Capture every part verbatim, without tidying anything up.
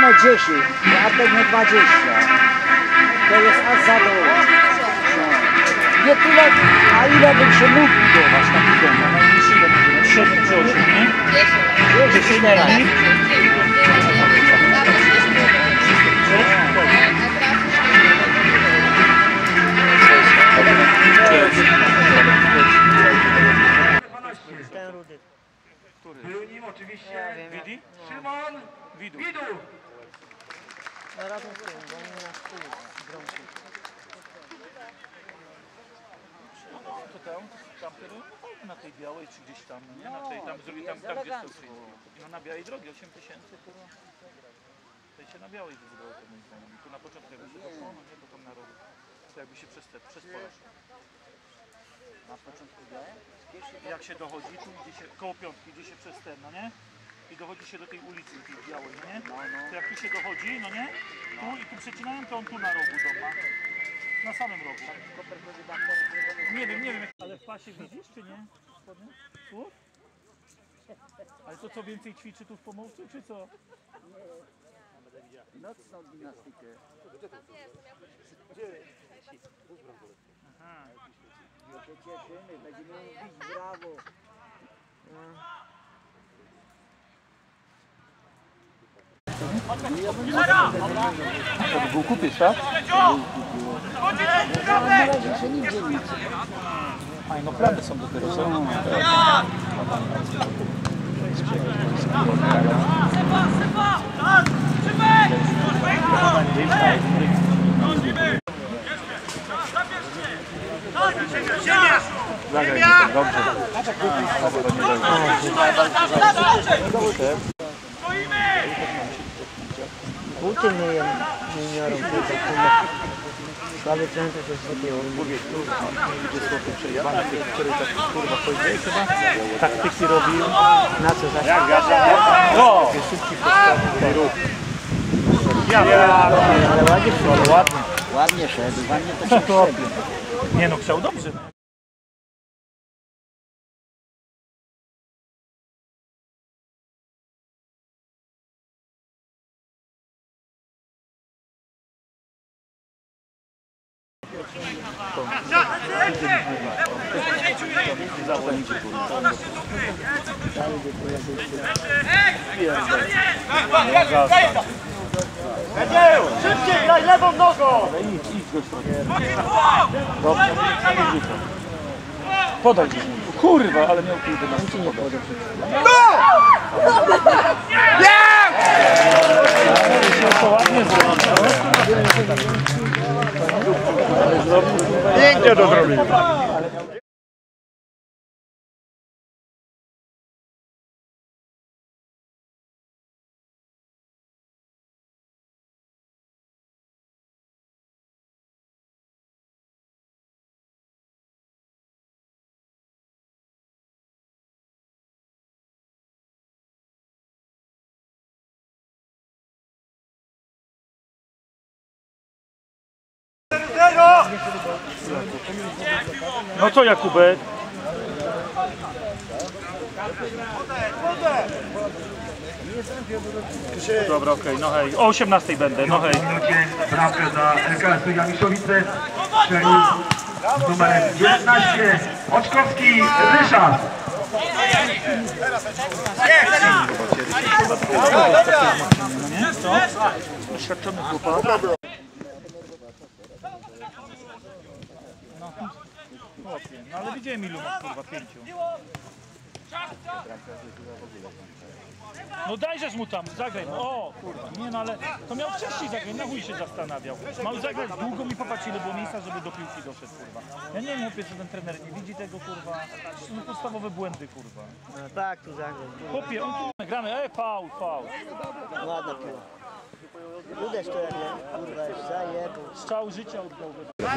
metr dziesięć, Artek metr dwadzieścia. To jest aż za dołu. Nie tyle, a ile bym się mógł budować taki dom. Na najmniejszy ile będzie? trzy czy osiem, nie? dziesięć teraz. Ten rudy. Był nim oczywiście Widi? Szymon Widu. Widu! No razem z tym, bo oni na wpół grąci. To tam, tam na tej białej czy gdzieś tam, nie? Na tej, tam zrobi tam, tam gdzie są no na białej drogi, osiem tysięcy, to tutaj się na białej wybudowało to moim zdaniem. Tu na początku jakby się doszło, no nie, to tam na rogu. To jakby się przez te, przez pole szło. Na początku białej? Jak się dochodzi, tu idzie się, koło piątki, idzie się przez ten, no nie? I dochodzi się do tej ulicy, tej białej, no nie? No, no. To jak tu się dochodzi, no nie? Tu i tu przecinają, to on tu na rogu dom ma. Na samym rogu. Nie wiem, nie wiem, ale w pasie widzisz, czy nie? Tu? Ale to co więcej ćwiczy tu w Pomorzu, czy co? Nocną gimnastykę. Aha. My się cieszymy, będziemy mówić brawo. To był kupiec, tak? Na razie się nigdzie nic. A no plany są dopiero, co? Buty myję juniorom, słaby często się sypią. Taktyki robił. Na co za O! Ja, ale ładnie szedł. ładnie. Ładnie szedł, ładnie to się szedł. Nie no, chciał dobrze. Szybciej, graj lewą nogą! Idź, idź go Dobrze. Podaj gdzieś. Kurwa, ale miał kilka na Ci nie podał. to ładnie zrobił. Pięknie to zrobił. No co Jakubek? Dobra, okej, okay, no hej. O osiemnastej będę, no hej. Bramkę za L K S Jamiszowice strzelił z numerem dziewiętnaście Oczkowski Ryszard. Nie? Co? Doświadczony chłopak. No, chłopie, no ale widziałem ilu ma, kurwa, pięciu. No dajżesz mu tam, zagraj mu. O, kurwa, nie no ale to miał wcześniej zagrać, na chuj się zastanawiał. Miał zagrać długo, mi popatrz ile było miejsca, żeby do piłki doszedł, kurwa. Ja nie wiem, chłopie, czy ten trener nie widzi tego, kurwa. To są podstawowe błędy, kurwa. No tak, tu zagrał. Chłopie, on tu gramy, ej, faul, faul. Ładna piła. Uderz to jak ja, kurwa, już zajebał. Strzał życia oddał.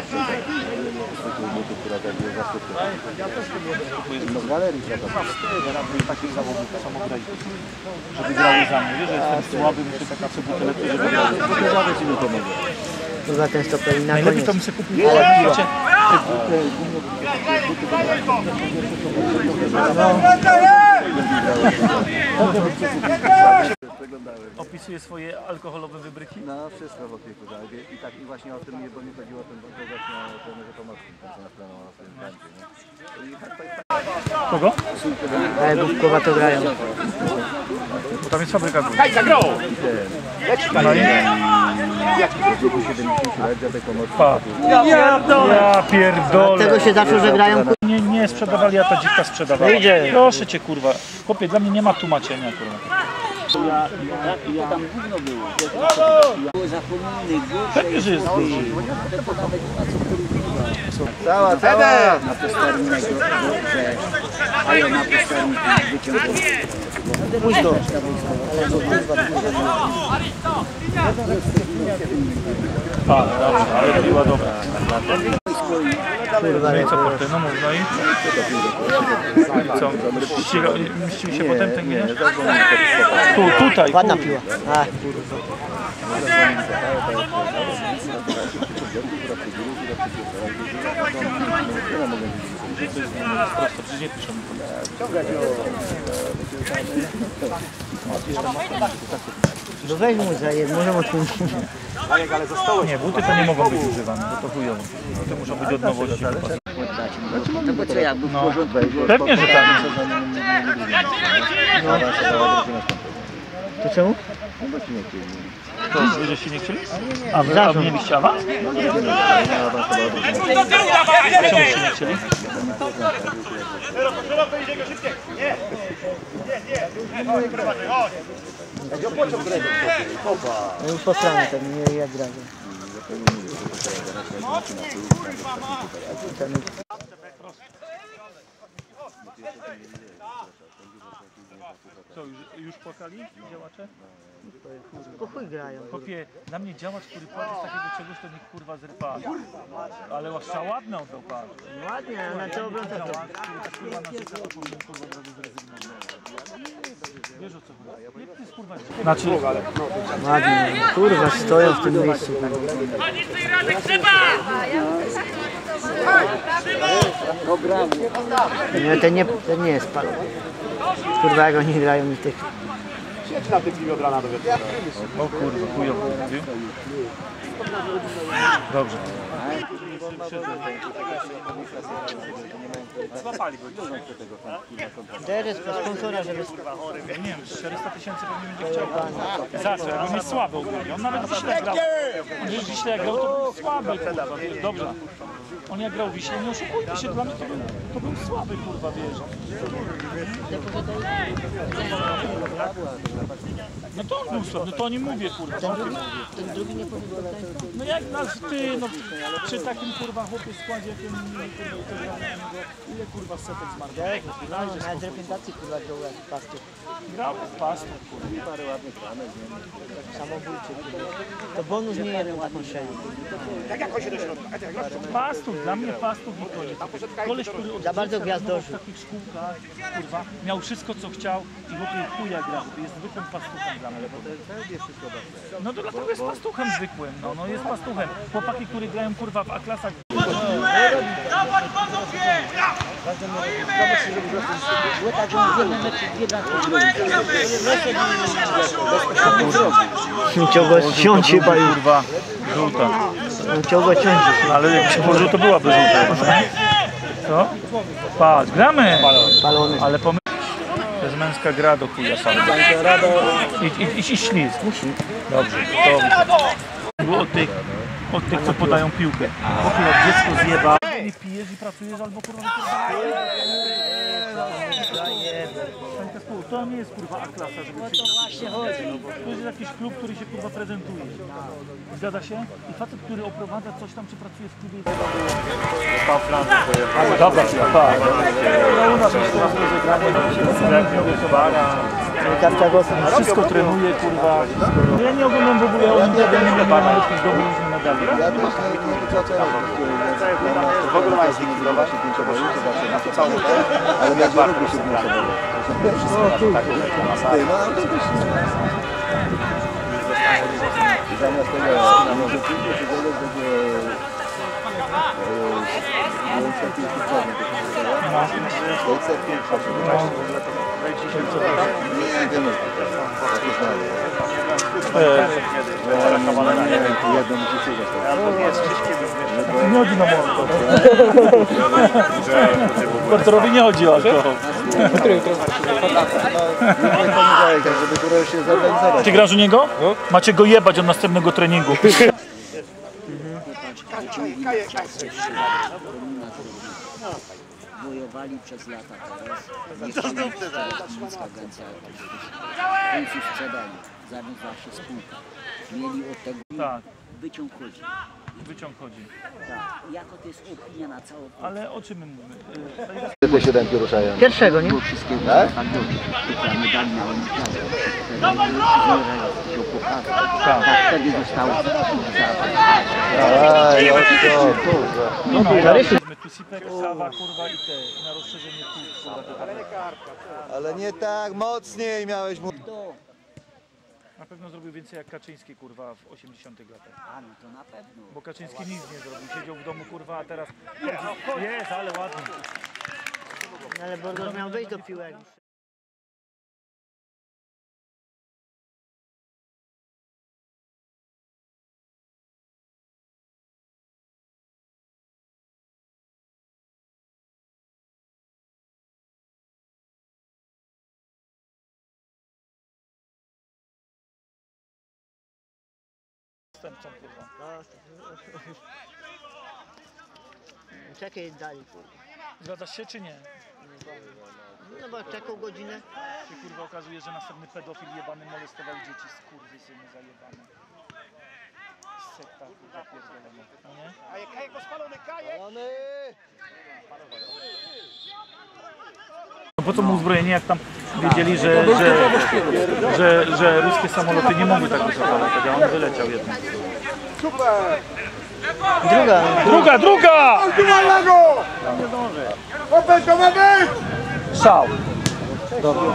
No z galerii trzeba. Ja robię takich zawodników samograjców, żeby grały za mnie. Wiesz, że jestem słaby, muszę taka sobie lepiej, żeby grały. To zawsze ci nie pomogę. Kurwa, ten stopel na Najlepiej koniec. to bym sobie kupił piłę. No. Opisuje swoje alkoholowe wybryki? No wszystko w opieku, tak. I tak i właśnie o tym nie, bo nie chodziło o tym, bo to właśnie o trenerze pomocnym, to co na planu na swoim kancie, nie? I tak to jest Kogo? Głupkowa to grają. Bo tam jest fabryka gór. no i jaki w wieku siedemdziesięciu lat dziadek pomocny. Pa. Ja, ja pierdolę. Tego się zawsze, że grają. Nie, nie sprzedawali, a ta dziwka sprzedawała. Idzie. Proszę cię, kurwa. Chłopie, dla mnie nie ma tłumaczenia, kurwa. Tam gówno było. Było zapomniane, Pewnie, że jest duży. Cała, cała! na posterunnego, że ale na posterunku wyciągnął. Pójdź to. Ale to kurwa A, dobrze, ale piła dobra. No i co, porty? No mów, no i? I co? Ściga- Mścił się potem ten nie? Tu, tutaj. ładna kurwa. piła. A, kurwa. Prosto, przecież nie piszą. No weź mu za jedno, możemy odpiąć. Nie, buty to nie mogą być używane, bo to chujowo. Buty muszą być od nowości. No bo co ja, był w porządku. Pewnie, że tak. To czemu? To wy żeście nie chcieli? A wy, a wy mieliście awans? Czemu się nie chcieli? No już po stronie tam, nie jak grają. Co, już, już płakali działacze? Po chuj grają. Chłopie, dla mnie działacz, który płacze z takiego czegoś, to niech kurwa zrypa. Ale łaszcza ładną to pan. Ładnie, na co obrotę to. Kurwa na syka, to powinien kurwa od razu zrezygnować. Wiesz o co chodzi? Jak to jest kurwa? Znaczy, Ładnie, kurwa stoją w tym miejscu. Nie, ten nie, ten nie jest palony. Kurwa jak oni grają i tych. o kurwa, chujowo mówił. Dobrze. Teraz po sponsora, żeby... Nie wiem, czterysta tysięcy pewnie będzie chciał. Za co? Jak on jest słaby ogólnie. On nawet w Wiśle grał. On już w Wiśle grał, to był słaby, kurwa, wiesz, dobrze. On jak grał w Wiśle, nie oszukujmy się, dla mnie to był, to był słaby, kurwa, wiesz. No to on był słaby, no to o nim mówię, kurwa. Ten drugi nie powiedział. No jak nas ty, no przy takim kurwa chłopie składzie, jakim kurwa, to grał na niego, ile kurwa setek zmarł? No, nawet z reprezentacji kurwa grał jak pasty. Grał z pastą, kurwa. Samobójczy. To bonus nie jeden taką sześć. Pastów, dla mnie pastów i koniec. Koleś, który od Za bardzo dziecka gwiazdorzy. w takich szkółkach, kurwa, miał wszystko co chciał i w ogóle chuja grał. Jest zwykłym pastuchem dla mnie. No to dlatego jest pastuchem zwykłym, no, no jest pastuchem. Chłopaki, które grają kurwa w A-klasach. Chciał go ściąć chyba już. Kurwa, żółta. Chciał go ciąć. Ale jak się położył, to byłaby żółta. Co? Patrz, gramy! Palony. Ale pomyśl, to jest męska gra do chuja sama. I, i, i ślizg. Dobrze, to było od tych, od tych, co podają piłkę. Chłopie, jak dziecko zjeba, nie pijesz i pracujesz albo kurwa to nie jest kurwa A-klasa, żeby Właśnie chodzi. to jest jakiś klub, który się kurwa prezentuje. Zgadza się? I facet, który oprowadza coś tam, czy pracuje w klubie. Dobra, tak. No u nas jest teraz rozegranie, wszystko trenuje, kurwa. Ja nie oglądam w ogóle olimpiady, nie mam jakichś dobrych medali. W ogóle mają zlikwidować się pięcioboju, zobaczcie, na to całą ale jak bardzo się pięcioboju. Zamiast tego, może później się zająć będzie Nie wiemy. Jedno musi się dostać. Nie chodzi na mąko. Portorowi nie chodzi o alkohol. Żeby któregoś się zorganizować. Ty grasz u niego? Macie go jebać od następnego treningu. Wojowali przez lata teraz. Nie wiem, czy niemiecka agencja w końcu sprzedali. Zawiązała się spółka. Mieli od tego Tak, wyciąg chodzi. wyciąg chodzi. Tak. Jako to jest opinia na całą Ale o czym my mówimy? Te siódemki ruszają. Pierwszego, nie? Wszystkiego tak? Tak dobrze. Tylko medali na olimpiadę. Wtedy się pokazał. Tak, wtedy zostało Aj, o kurwa. No, no, tu sipek, kawa, kurwa i te, i na rozszerzenie płuc, kurwa. Ale nie tak mocniej miałeś mu. Na pewno zrobił więcej jak Kaczyński, kurwa, w osiemdziesiątych latach. A no to na pewno. Bo Kaczyński nic nie zrobił, siedział w domu, kurwa, a teraz... Jest, ale ładnie. Ale Bordos miał wejść do piłek. Następcą, kurwa. Czekaj dalej, kurwa. Zgadzasz się czy nie? No bo czekał godzinę. Się kurwa okazuje, że następny pedofil jebany molestował dzieci, skurwysyny zajebane. Sekta, kurwa, pierdolona. No nie? A jak go spalony kajek? No po co mu uzbrojenie, jak tam wiedzieli, że, że, że, że ruskie samoloty nie mogły tak wysoko latać, a on wyleciał jednak. Super! Druga. Druga, druga! Chłopie, to ma być! Szał. Dobrze.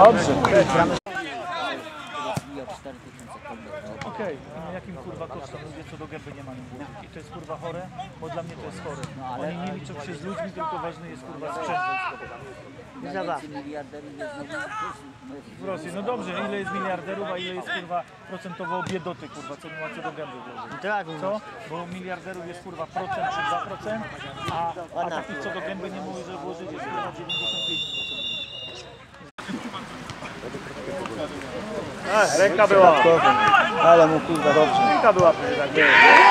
Okej, okay. Jakim kurwa kosztem ludzie co do gęby nie mają włożyć. I to jest kurwa chore, bo dla mnie to jest chore. Oni nie liczą się z ludźmi, tylko ważny jest kurwa sprzęt. W Rosji, no dobrze, ile jest miliarderów, a ile jest kurwa procentowo biedoty, kurwa, co nie ma co do gęby włożyć. Tak, Co? Bo miliarderów jest kurwa procent czy dwa procent, a, a takich co do gęby nie może włożyć jest kurwa dziewięćdziesiąt pięć procent. Ręka była. Ale mu kurwa dobrze. Ręka była tak było.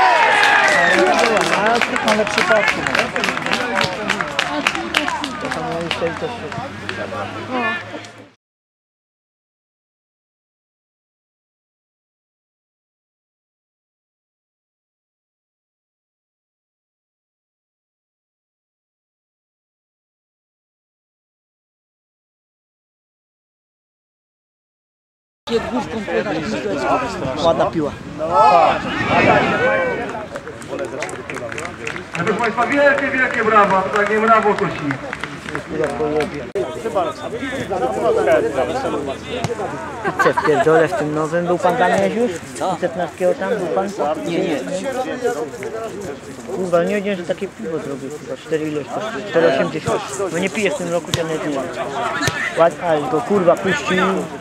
Ale przypadku. To tam jeszcze i to ładna piła. Proszę Państwa, wielkie, wielkie brawa, takie brawo kosi. Pizzę w pierdole w tym nowym. Był pan tam już? piętnastego tam był pan? Nie, nie. Kurwa, nie wiedziałem, że takie piwo zrobił. Kurwa, cztery ileś kosztuje? cztery osiemdziesiąt. No nie piję w tym roku, to nie piję. Ładnie, ale go kurwa puścił.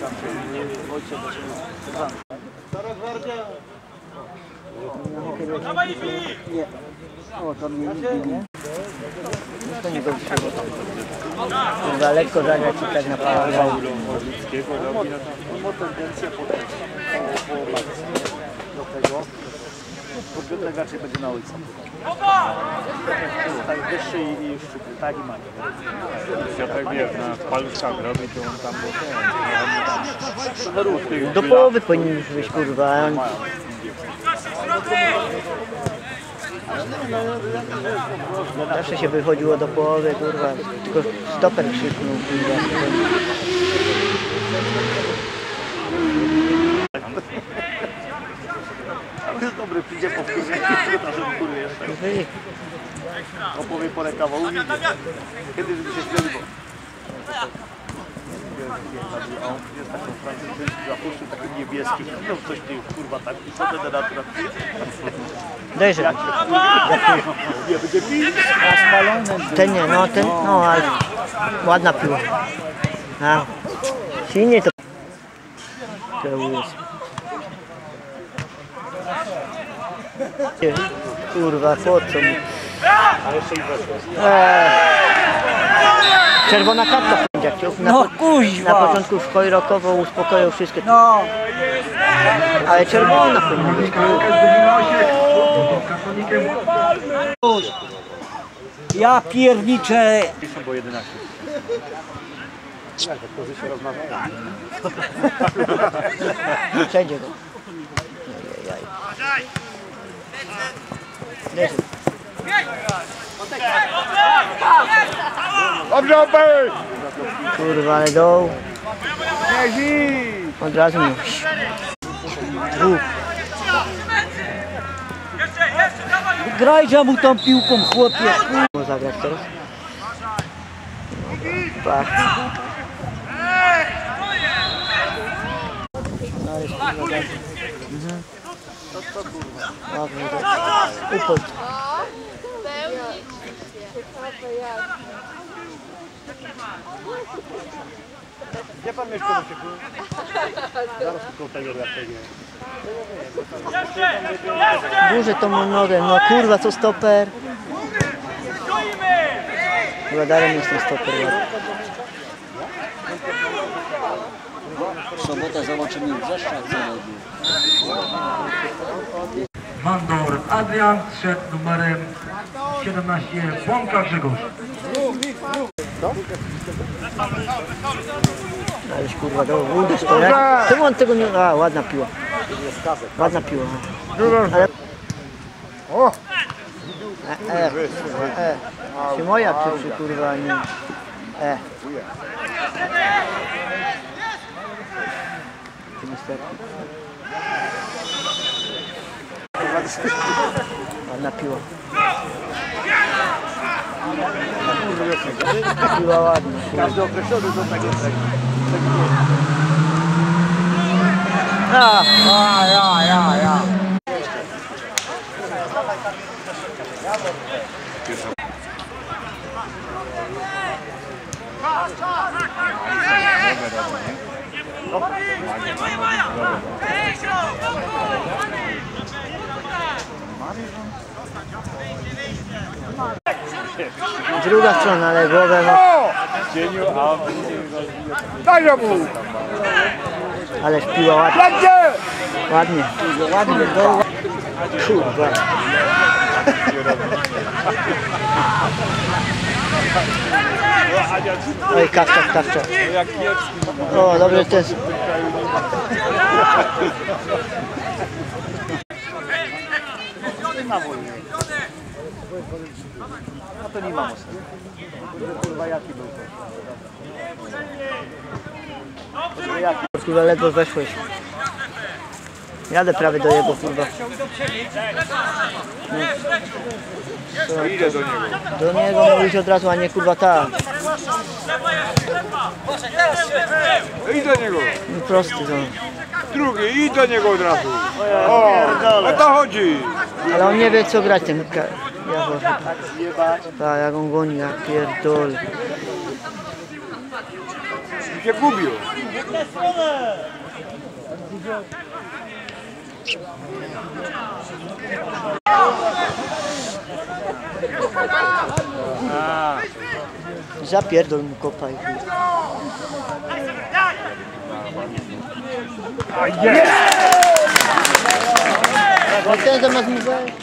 Nie. O, to mnie nigdy nie. To nie go wsiadło. Kurwa, lekko zagrać i tak naprawdę. Ma tendencję do tego, bo Piotrek raczej będzie na ojca. Tak wyższy i już szczupły, tak i ma. Piotrek wie, na paluszkach robi, to on tam był. Do połowy powinien już być, kurwa. a on- Zawsze się wychodziło do połowy, kurwa. Tylko stoper krzyknął, kurwa. Ale jest dobry, przyjdzie po wkurwie, żeby kurwie jeszcze. Kurwy. Opowie porę kawału, kiedy żeby się zgodziło. A on jest taką francuską zapuszczył, taki niebieski, no coś ty kurwa tak i co będę na to Dajże. nie będzie pić. Ten nie, no ten, no ale ładna piła. A. Silnie to... Żałujesz. Kurwa, po co mi? Eee. Czerwona kartka sędziak. Na, No po, kuźwa! na początku szkoły rokowo uspokoił wszystkie. No, Ale czerwona powinna być. ja pierniczę. Bo jedenaście. Przejdzie go. Leży. Dobrze, opej! Kurwa, ale doł. Od razu mi. Dwóch. Grajże mu tą piłką, chłopie. Może zagrać teraz? Patrz. Ale się nie da. Mhm. Ładnie to. Upod. Gdzie pan mieszka do siebie? Zaraz tylko tego dlatego. Duże to mu nogę. No kurwa, co stoper? Chyba dalej jest ten stoper. W sobotę zobaczymy w Brzeszczach, co robi. Mandor Adrian, szedł numerem siedemnaście, Bąka Grzegorz. Aleś kurwa, do wódy stoi. Czemu on tego nie... A, ładna piła. Ładna piła. Ale... O! E, e, e. Czy moja, czy, czy kurwa nie... E. Niestety. Ładna piła. Piła ładna. Każdy określony do tego. A, a, ja, ja, ja. Druga strona, ale głowę no. Cieniu, a Daj mu! Ależ piła ładnie. Ładnie. Ładnie, do... Kurwa. Oj, kawczak, kawczak. O, dobrze ten. no to nie mam ostatnio. Kurwa jaki był to? Kurwa, ledwo weszłeś. Jadę prawie do jego, kurwa. No. Idę do niego. Do niego mówić od razu, a nie kurwa tam. Idź do niego. No prosty to. Drugi, idź do niego od razu. O, o to chodzi. Ale on nie wie co grać ten ka... Ja tak, jak on goni, ja pierdol. I się gubił. Zapierdol mu kopa i chuj. No ten zamiast mi wejść.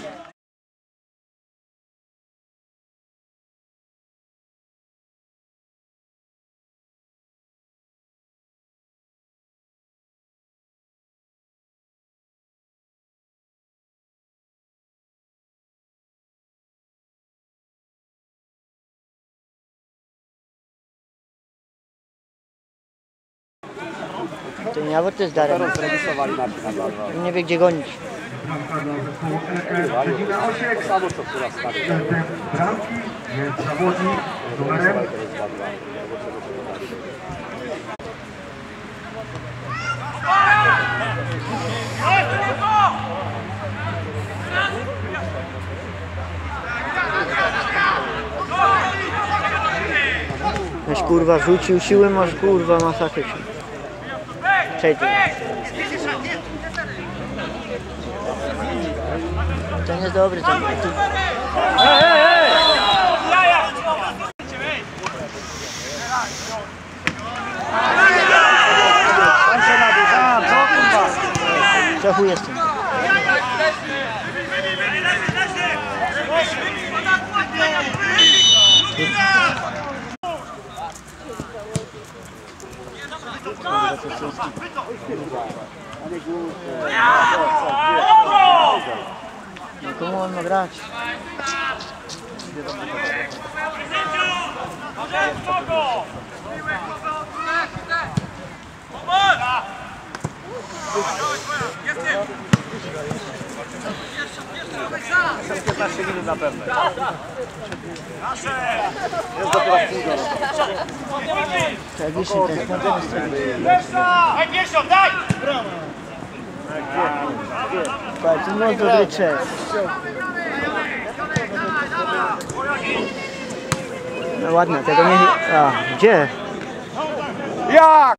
To nie, bo to jest darem. Nie wie gdzie gonić. Godzina Osiek. Przedtem bramki jest zawodnik z numerem Weź kurwa rzucił siły, masz kurwa masakrycznie. Przejdzie. To nie jest dobry ten. Czechu jestem. No komu on ma grać? piętnaście minut na pewno. Jest dopiero pół godziny. Tragicznie ten spotkanie stracił. Patrz, to było dobry czas. No ładne, tego nie... A, gdzie? Jak?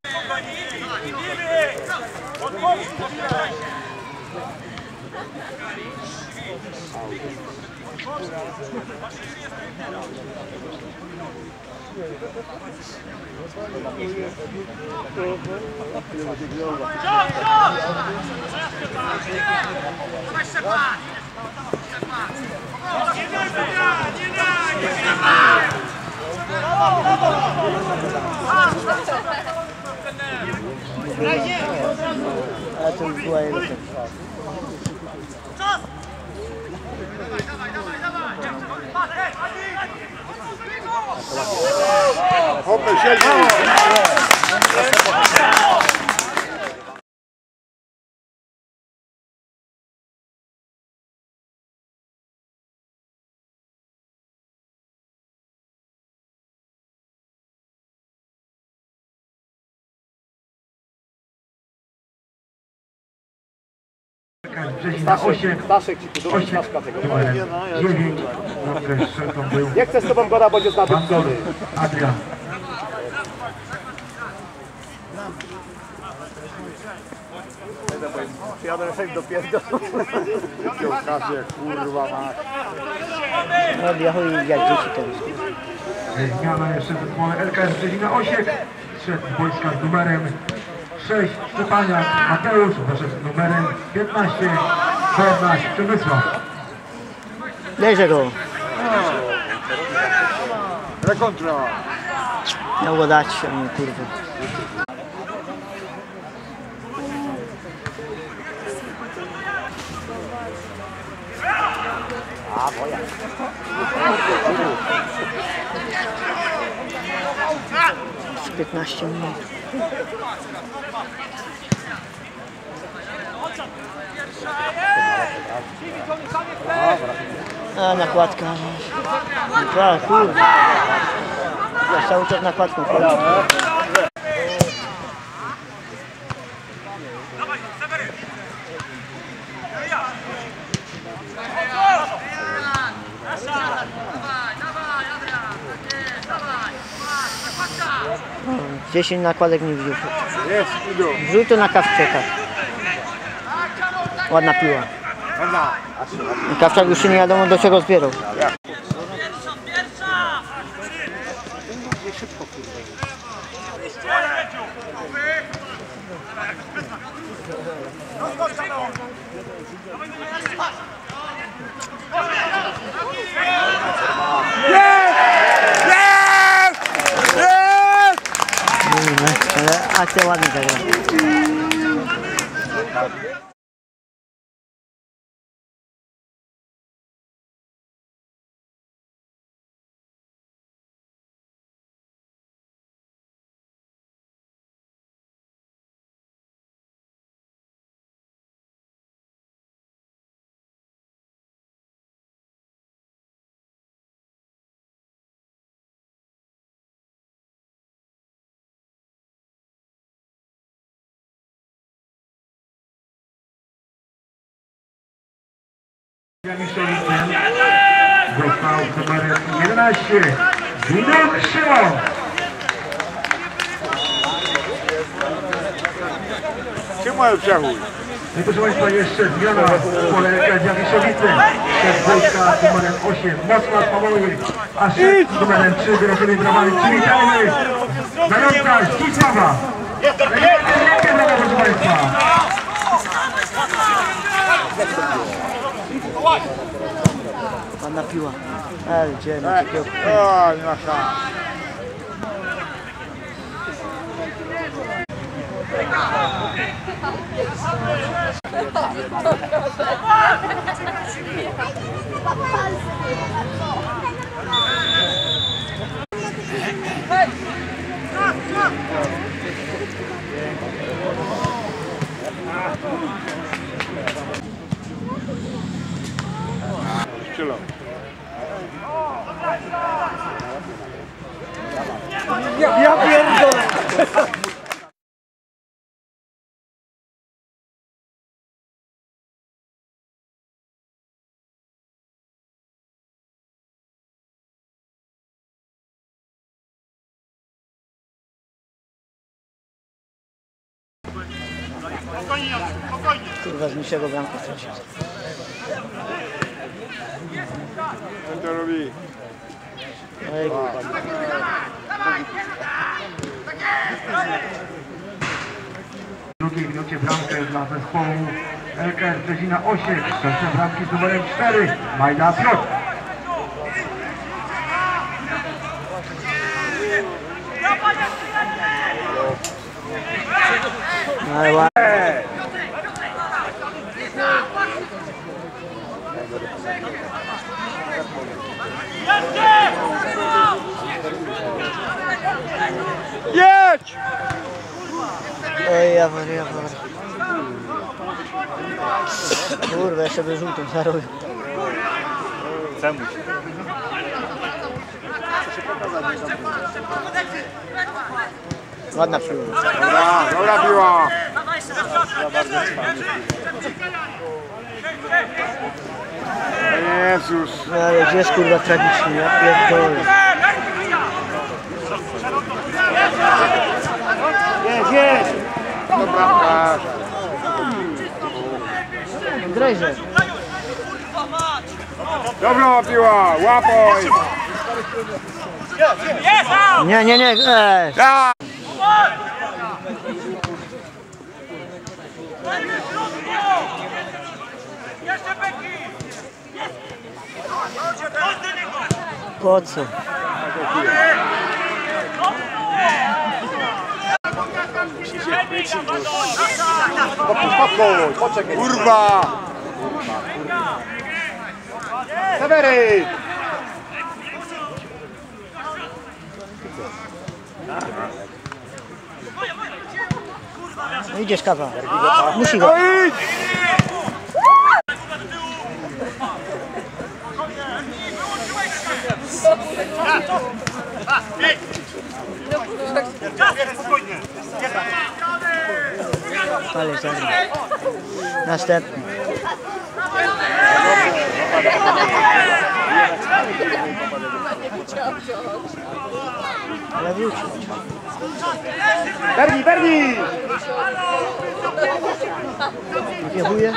Ale to już była jego też. Hopy, siedzi! Brzezina osiem, Staszek ci tu osiem, numerem dziewięć, Norkę Strzelką był Nie chcę z tobą gada, bo jest Bandor nadupiony. Adrian. Jadę efekt do pierdol. Okazję, kurwa masz. No biachuj jak dzieci teraz. Zmiana jeszcze zespołu L K S Brzezina osiem, szedł wojska z numerem sześć, Szczepaniak Mateusz, wyszedł z numerem piętnaście, czternaście, Przemysław. Bierze go. Rekontra. Miał go dać, a nie kurwa. Z piętnaście minut. A nakładka. A, kurwa. Ja cały czas nakładką chodzi. dziesięć nakładek nie wziął. Jest, idą. Wrzuć to na Kawczaka. Ładna piła. Ładna. Kawczak już się nie wiadomo do czego zbierał. Ale akcja ładnie zagrała. Mistrzowicem został numerem jedenaście, Widok Szymon. Trzymaj przechuj. No i proszę Państwa, jeszcze zmiana w pole Dziawiszowice. Szef wojska z numerem osiem, Mocna Sławowy, a szef z numerem trzy, wyrażonymi brawami, przywitajmy Zarobka Zdzisława. Wielkie brawa, proszę Państwa. Ładna piła. Ale gdzie na takiego... O, nie ma szans. Strzelał. Ja pierdolę! Kurwa, z niczego bramkę stracił. Co to robi? Ej, kurwa. W drugiej minucie bramkę dla zespołu L K S Brzezina osiem. Strzelce bramki z numerem cztery, Majda Piotr. Ale ładnie. Jedź! Oj, jawor, jawor. Kurwa, jeszcze by żółtą zarobił. Czemu się? Ładna piła. Dobra, dobra piła. Jezus. No ale gdzie jest kurwa tragicznie, ja pierdolę. Jedź, jedź! To bramka. Grejże. Dobra piła, łapoj! Nie, nie, nie, ej. Ja! Po co? Spokój, poczekaj. Kurwa! Sewery! No idziesz kawa. Musi go. No idź! Ale zagrał. Następny. Ale wrócił. Berni, Berni! Jechuje?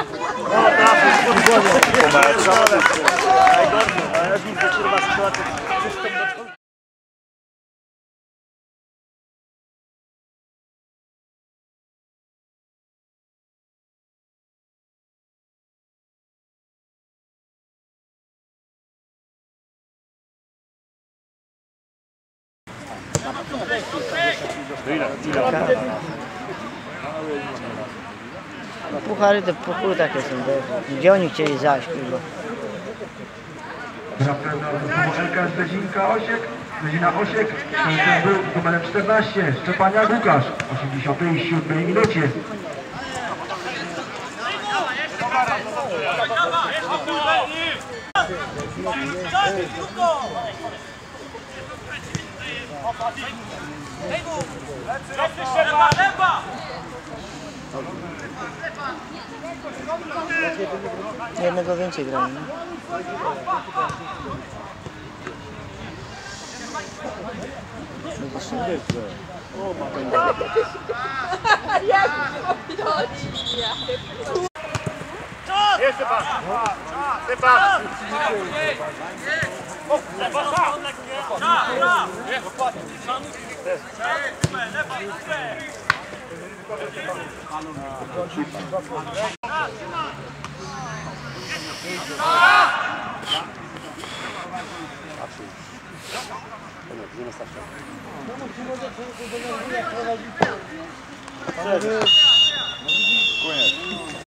Puchary to puchary takie są. Gdzie oni chcieli zaś, kurwa? Bramkę dla zespołu L K S Brzezinka Osiek, Brzezina Osiek. Strzelcem był z numerem czternaście, Szczepaniak Łukasz, w osiemdziesiątej siódmej minucie. Jednego więcej grałem, nie? Jeszcze pan! Sypa! Koniec.